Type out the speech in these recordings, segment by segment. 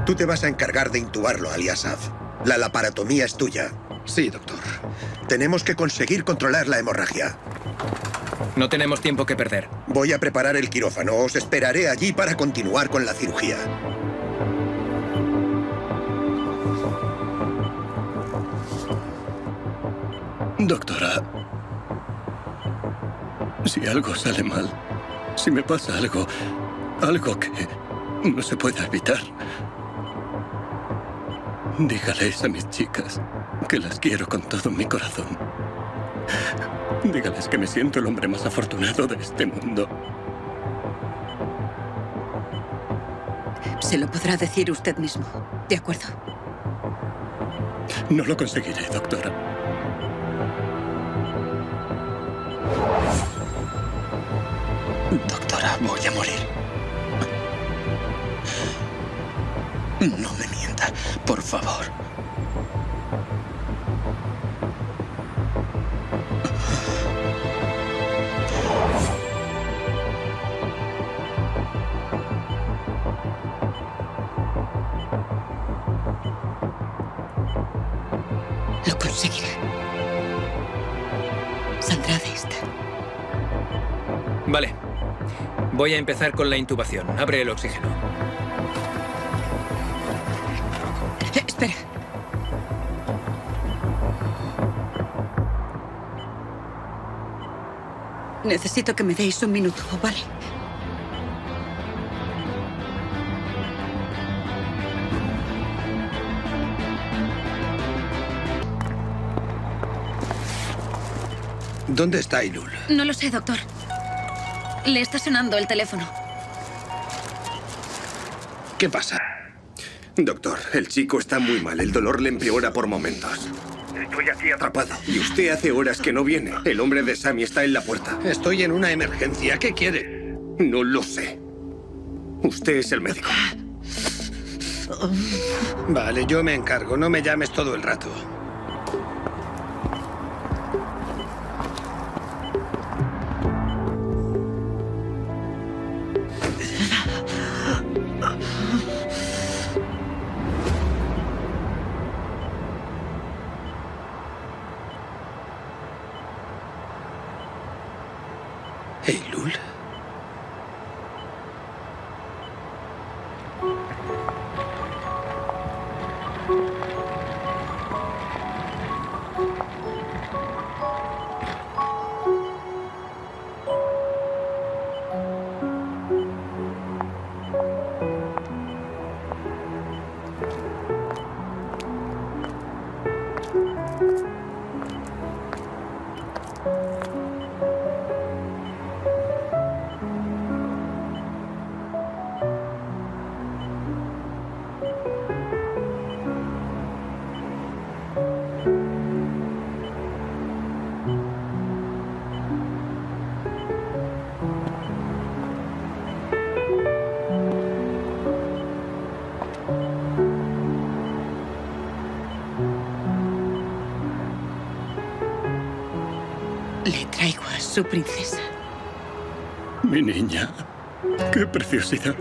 Tú te vas a encargar de intubarlo, Ali Asaf. La laparotomía es tuya. Sí, doctor. Tenemos que conseguir controlar la hemorragia. No tenemos tiempo que perder. Voy a preparar el quirófano. Os esperaré allí para continuar con la cirugía. Doctora, si algo sale mal, si me pasa algo que no se pueda evitar, dígales a mis chicas que las quiero con todo mi corazón. Dígales que me siento el hombre más afortunado de este mundo. Se lo podrá decir usted mismo, ¿de acuerdo? No lo conseguiré, doctora. Doctora, voy a morir. No me mienta, por favor. Lo conseguirá. Saldrá de esta. Vale. Voy a empezar con la intubación. Abre el oxígeno. Espera. Necesito que me deis un minuto, ¿vale? ¿Dónde está Ailul? No lo sé, doctor. Le está sonando el teléfono. ¿Qué pasa? Doctor, el chico está muy mal. El dolor le empeora por momentos. Estoy aquí atrapado. Y usted hace horas que no viene. El hombre de Sammy está en la puerta. Estoy en una emergencia. ¿Qué quiere? No lo sé. Usted es el médico. Vale, yo me encargo. No me llames todo el rato. Ailul. Le traigo a su princesa. Mi niña, qué preciosidad.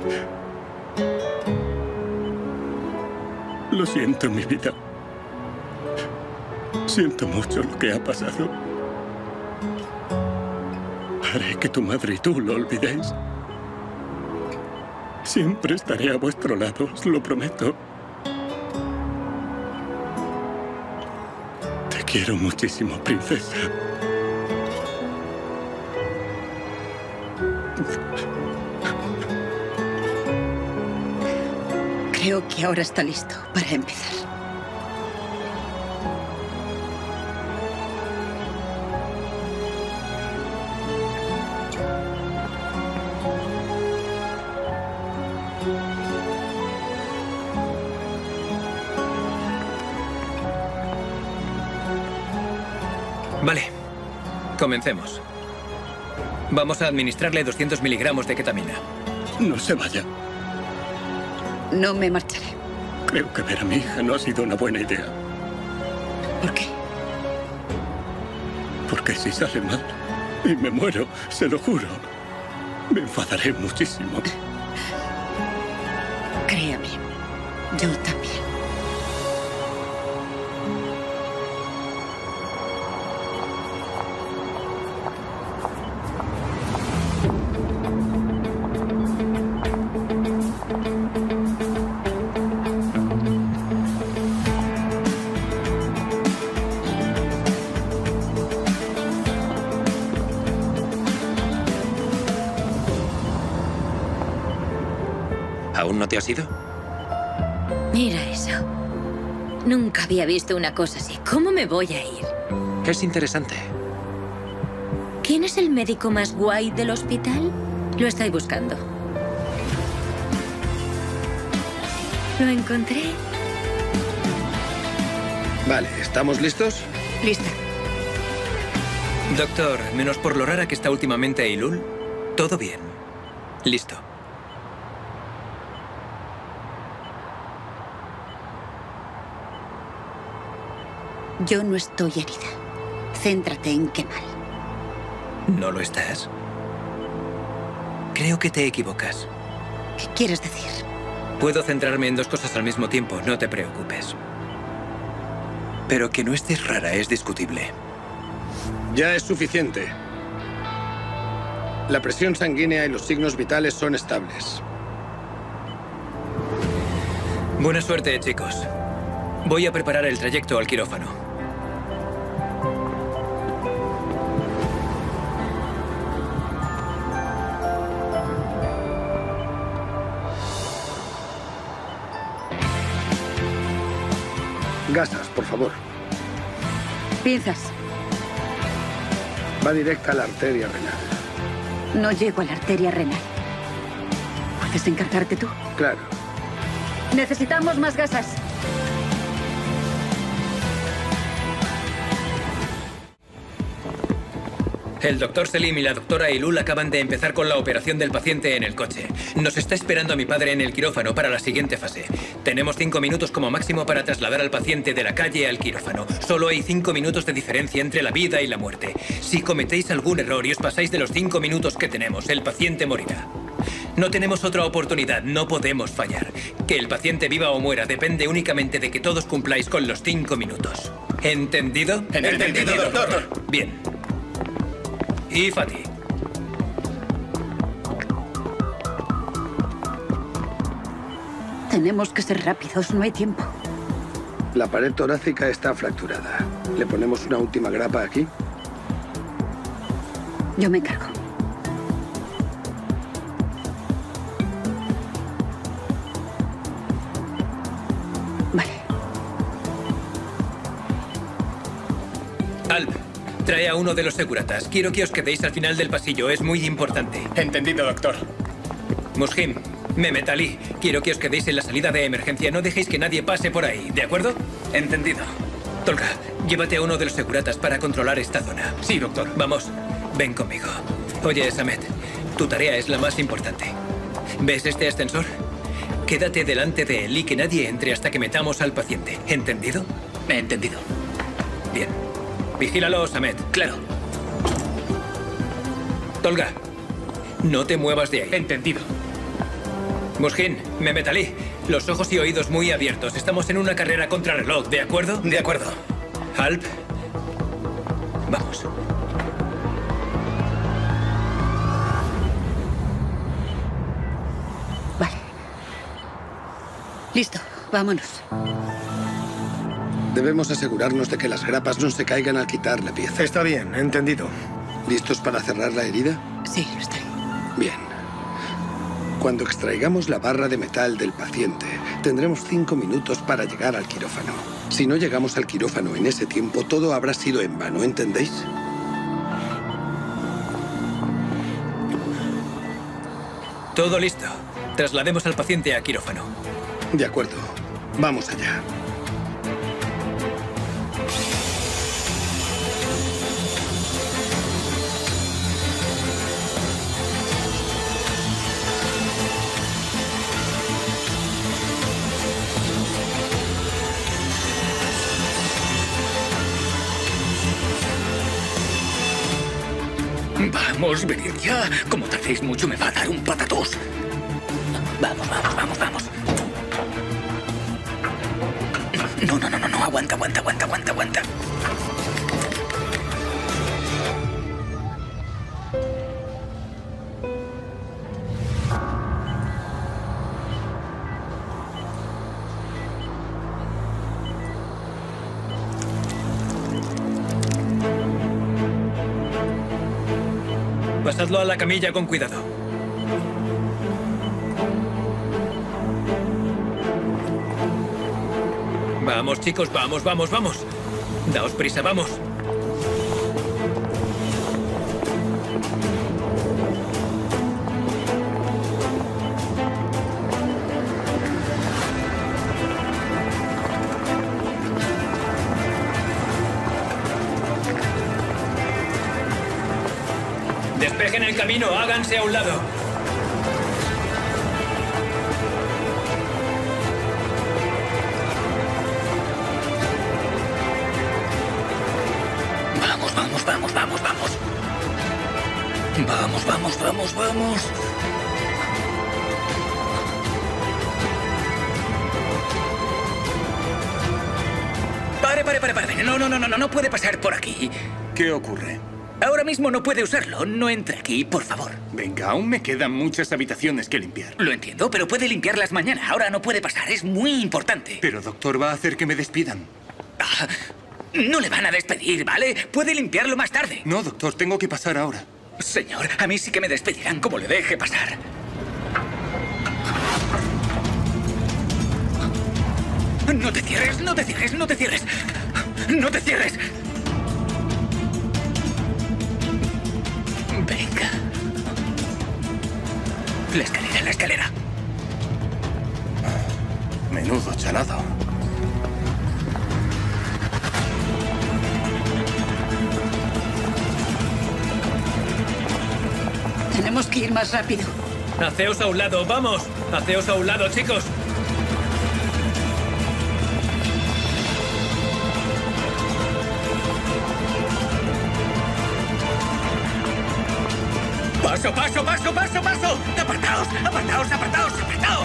Lo siento, mi vida. Siento mucho lo que ha pasado. Haré que tu madre y tú lo olvidéis. Siempre estaré a vuestro lado, os lo prometo. Te quiero muchísimo, princesa. Creo que ahora está listo para empezar. Vale. Comencemos. Vamos a administrarle 200 miligramos de ketamina. No se vaya. No me marcharé. Creo que ver a mi hija no ha sido una buena idea. ¿Por qué? Porque si sale mal y me muero, se lo juro, me enfadaré muchísimo. Créame, Yo también. ¿Aún no te has ido? Mira eso. Nunca había visto una cosa así. ¿Cómo me voy a ir? Es interesante. ¿Quién es el médico más guay del hospital? Lo estoy buscando. Lo encontré. Vale, ¿estamos listos? Lista. Doctor, menos por lo rara que está últimamente Eilul, todo bien. Listo. Yo no estoy herida. Céntrate en Kemal. ¿No lo estás? Creo que te equivocas. ¿Qué quieres decir? Puedo centrarme en dos cosas al mismo tiempo, no te preocupes. Pero que no estés rara es discutible. Ya es suficiente. La presión sanguínea y los signos vitales son estables. Buena suerte, chicos. Voy a preparar el trayecto al quirófano. Gasas, por favor. Pinzas. Va directa a la arteria renal. No llego a la arteria renal. ¿Puedes encargarte tú? Claro. Necesitamos más gasas. El doctor Selim y la doctora Eilul acaban de empezar con la operación del paciente en el coche. Nos está esperando a mi padre en el quirófano para la siguiente fase. Tenemos 5 minutos como máximo para trasladar al paciente de la calle al quirófano. Solo hay 5 minutos de diferencia entre la vida y la muerte. Si cometéis algún error y os pasáis de los 5 minutos que tenemos, el paciente morirá. No tenemos otra oportunidad, no podemos fallar. Que el paciente viva o muera depende únicamente de que todos cumpláis con los 5 minutos. ¿Entendido? Entendido, doctor. Bien. Y Fatih. Tenemos que ser rápidos, no hay tiempo. La pared torácica está fracturada. ¿Le ponemos una última grapa aquí? Yo me encargo. Vale. Alp, trae a uno de los seguratas. Quiero que os quedéis al final del pasillo, es muy importante. Entendido, doctor. Mushim, Mehmet Ali, quiero que os quedéis en la salida de emergencia. No dejéis que nadie pase por ahí, ¿de acuerdo? Entendido. Tolga, llévate a uno de los seguratas para controlar esta zona. Sí, doctor. Vamos, ven conmigo. Oye, Samet, tu tarea es la más importante. ¿Ves este ascensor? Quédate delante de él y que nadie entre hasta que metamos al paciente. ¿Entendido? Entendido. Bien. Vigílalo, Samet. Claro. Tolga, no te muevas de ahí. Entendido. Mushim, Mehmet Ali, los ojos y oídos muy abiertos. Estamos en una carrera contra reloj, ¿de acuerdo? De acuerdo. Alp, vamos. Vale. Listo, vámonos. Debemos asegurarnos de que las grapas no se caigan al quitar la pieza. Está bien, entendido. ¿Listos para cerrar la herida? Sí, lo estoy. Bien. Cuando extraigamos la barra de metal del paciente, tendremos 5 minutos para llegar al quirófano. Si no llegamos al quirófano en ese tiempo, todo habrá sido en vano, ¿entendéis? Todo listo. Traslademos al paciente a quirófano. De acuerdo. Vamos allá. Vamos, venid ya. Como tardéis mucho, me va a dar un patatús. Vamos, vamos, vamos, vamos. aguanta. Pasadlo a la camilla con cuidado. Vamos, chicos, vamos. Daos prisa, vamos. Despejen el camino, háganse a un lado. Vamos. Pare. No puede pasar por aquí. ¿Qué ocurre? Ahora mismo no puede usarlo. No entre aquí, por favor. Venga, aún me quedan muchas habitaciones que limpiar. Lo entiendo, pero puede limpiarlas mañana. Ahora no puede pasar. Es muy importante. Pero, doctor, va a hacer que me despidan. No le van a despedir, ¿vale? Puede limpiarlo más tarde. No, doctor, tengo que pasar ahora. Señor, a mí sí que me despedirán como le deje pasar. No te cierres. Venga. La escalera. Menudo chalado. Tenemos que ir más rápido. Haceos a un lado, vamos. Haceos a un lado, chicos. Paso. Apartaos.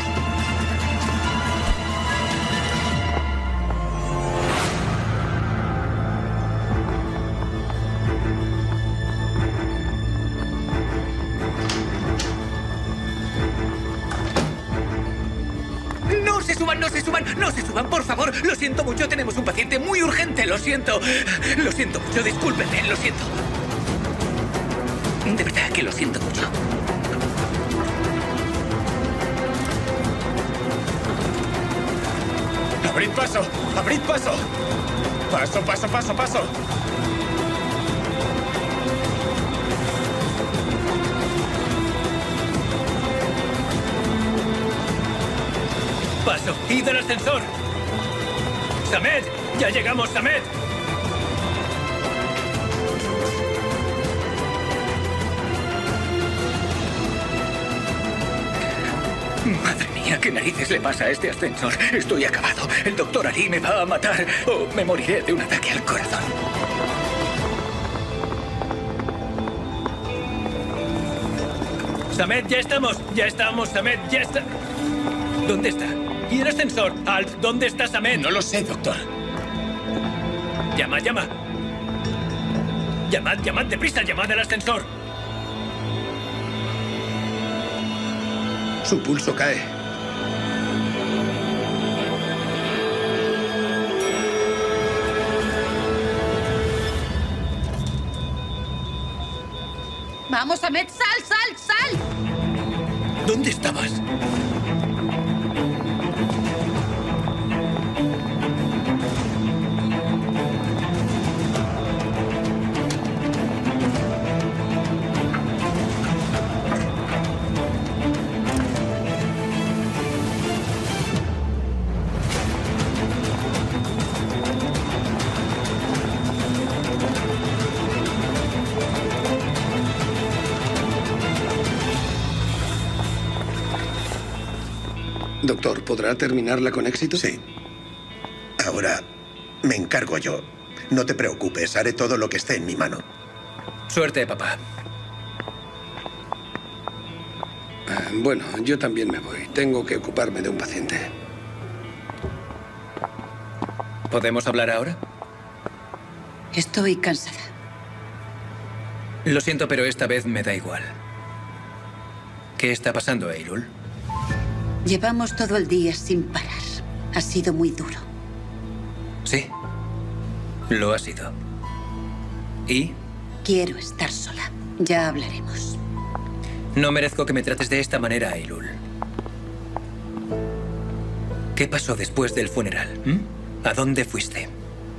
No se suban, por favor. Lo siento mucho, tenemos un paciente muy urgente. Lo siento mucho, discúlpenme, lo siento. De verdad que lo siento mucho. ¡Abrid paso! Paso. Paso, id al ascensor. Samet, ya llegamos, Samet. Madre mía, ¿qué narices le pasa a este ascensor? Estoy acabado. El doctor Ali me va a matar o me moriré de un ataque al corazón. Samet, ya estamos, Samet, ya está. ¿Dónde está? ¿Y el ascensor? Alf, ¿dónde está Samet? No lo sé, doctor. Llamad. Llamad deprisa, llamad al ascensor. Su pulso cae. Vamos, Ahmed, sal. ¿Dónde estabas? Doctor, ¿podrá terminarla con éxito? Sí. Ahora me encargo yo. No te preocupes, haré todo lo que esté en mi mano. Suerte, papá. Bueno, yo también me voy. Tengo que ocuparme de un paciente. ¿Podemos hablar ahora? Estoy cansada. Lo siento, pero esta vez me da igual. ¿Qué está pasando, Eilul? Llevamos todo el día sin parar. Ha sido muy duro. Sí, lo ha sido. ¿Y? Quiero estar sola. Ya hablaremos. No merezco que me trates de esta manera, Eilul. ¿Qué pasó después del funeral? ¿A dónde fuiste?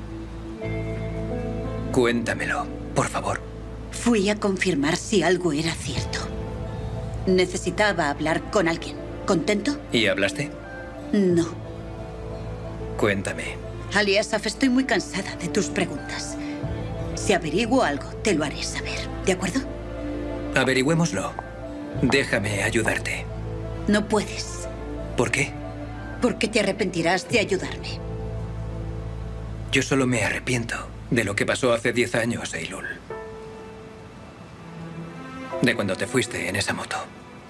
Cuéntamelo, por favor. Fui a confirmar si algo era cierto. Necesitaba hablar con alguien. ¿Contento? ¿Y hablaste? No. Cuéntame. Ali Asaf, estoy muy cansada de tus preguntas. Si averiguo algo, te lo haré saber. ¿De acuerdo? Averigüémoslo. Déjame ayudarte. No puedes. ¿Por qué? Porque te arrepentirás de ayudarme. Yo solo me arrepiento de lo que pasó hace 10 años, Eilul. De cuando te fuiste en esa moto.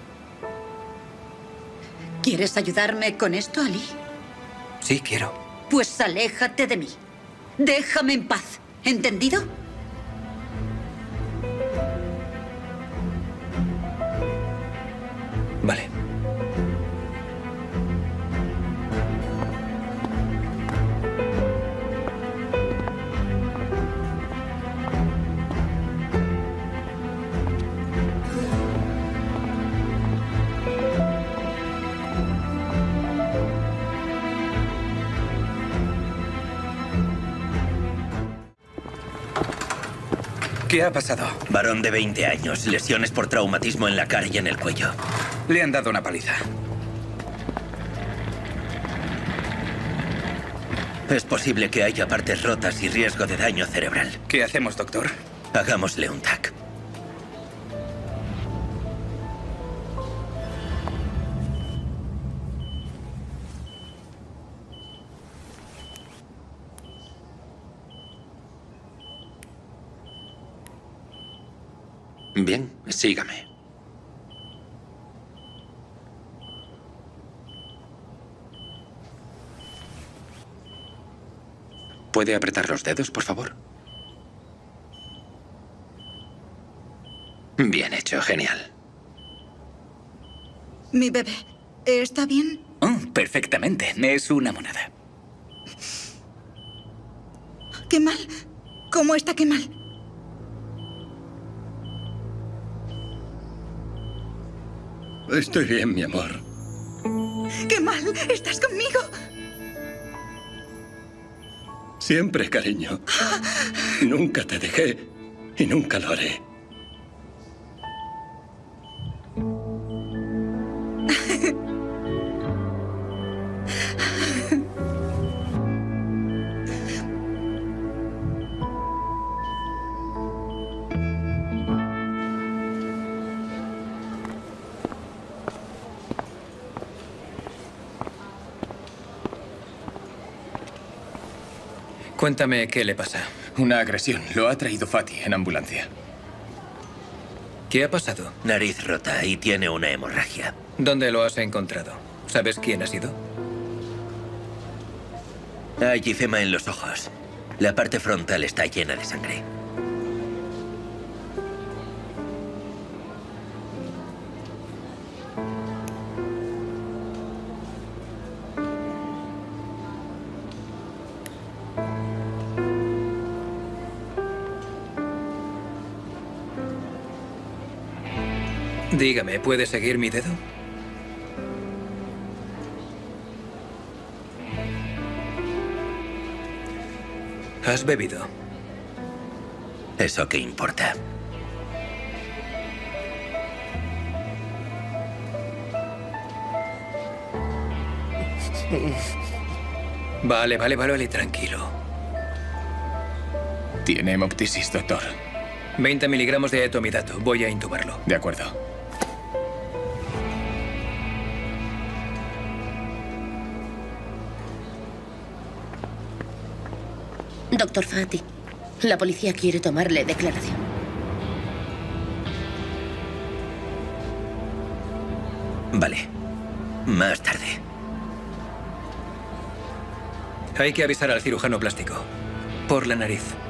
¿Quieres ayudarme con esto, Ali? Sí, quiero. Pues aléjate de mí. Déjame en paz. ¿Entendido? Vale. ¿Qué ha pasado? Varón de 20 años, lesiones por traumatismo en la cara y en el cuello. Le han dado una paliza. Es posible que haya partes rotas y riesgo de daño cerebral. ¿Qué hacemos, doctor? Hagámosle un TAC. Bien, sígame. ¿Puede apretar los dedos, por favor? Bien hecho, genial. Mi bebé, ¿está bien? Oh, perfectamente. Es una monada. ¿Qué mal? ¿Cómo está qué mal? Estoy bien, mi amor. ¡Qué mal! ¿Estás conmigo? Siempre, cariño. Nunca te dejé y nunca lo haré. Cuéntame qué le pasa. Una agresión. Lo ha traído Fatih en ambulancia. ¿Qué ha pasado? Nariz rota y tiene una hemorragia. ¿Dónde lo has encontrado? ¿Sabes quién ha sido? Hay ifema en los ojos. La parte frontal está llena de sangre. Dígame, ¿puede seguir mi dedo? ¿Has bebido? ¿Eso qué importa? Vale, tranquilo. Tiene hemoptisis, doctor. 20 miligramos de etomidato. Voy a intubarlo. De acuerdo. Doctor Fatih, la policía quiere tomarle declaración. Vale. Más tarde. Hay que avisar al cirujano plástico. Por la nariz.